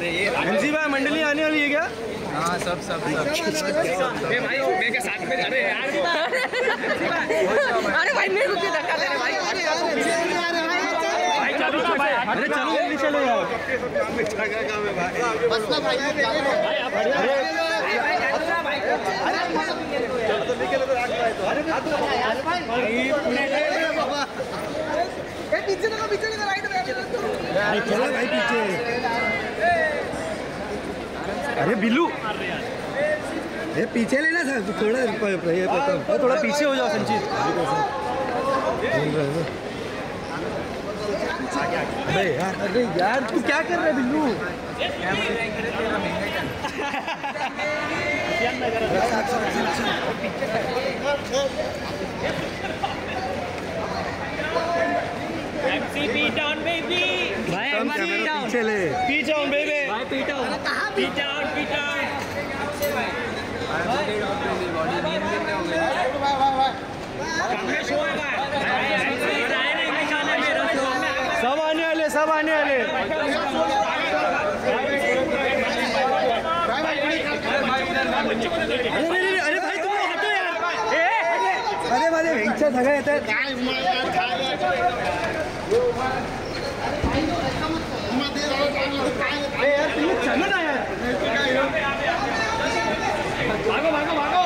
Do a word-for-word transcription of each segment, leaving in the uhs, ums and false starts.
MC भाई मंडली आने वाली है क्या? हाँ सब सब सब भाई मैं के साथ में जा रहे हैं यार। अरे भाई मेरे को क्यों धक्का दे रहे भाई? भाई चलो ना भाई, अरे चलो जल्दी चलो यार। बस ना भाई भाई पीछे देखो पीछे देखो राइट में चलो भाई पीछे। अरे बिल्लू ये पीछे लेना था थोड़ा ये पता थोड़ा पीछे हो जाओ संजीत। अरे यार अरे यार तू क्या कर रहा है Billu? MC beat down baby भाई, एमसी डाउन पीछे ले पीछे डाउन बेबी भाई, beat down beat down beat down. Body नींद में हो गई। सब आने वाले सब आने वाले। अरे अरे भाई तुम लोग हटो यार। अरे भाई वेंचर सगळं येतात। यार तुम्ही चलो ना यार। भागो भागो भागो।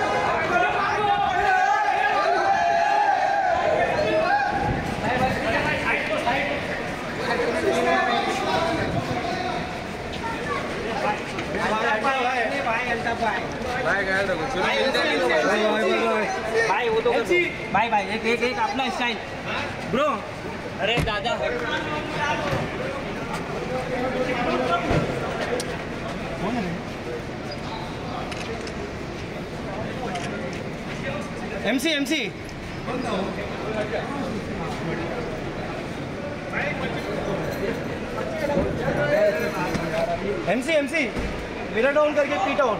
भाई वो तो भाई भाई एक एक एक अपना स्टाइल ब्रो। अरे दादा MC MC MC MC mirror down करके पीट आउट।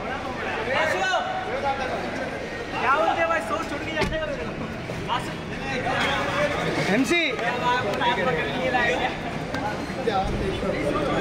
क्या बोलते भाई? सोच छुट नहीं जाने का एमसी